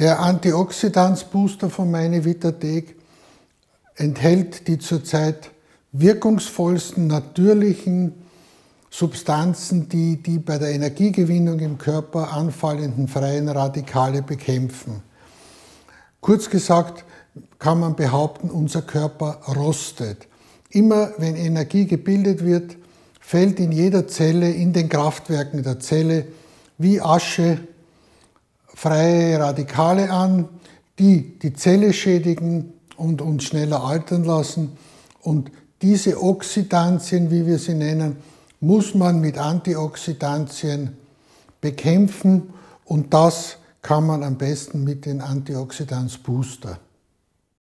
Der Antioxidanz-Booster von Meine-Vitatec enthält die zurzeit wirkungsvollsten natürlichen Substanzen, die bei der Energiegewinnung im Körper anfallenden freien Radikale bekämpfen. Kurz gesagt kann man behaupten, unser Körper rostet. Immer wenn Energie gebildet wird, fällt in jeder Zelle, in den Kraftwerken der Zelle, wie Asche freie Radikale an, die die Zelle schädigen und uns schneller altern lassen. Und diese Oxidantien, wie wir sie nennen, muss man mit Antioxidantien bekämpfen, und das kann man am besten mit den Antioxidanz-Booster.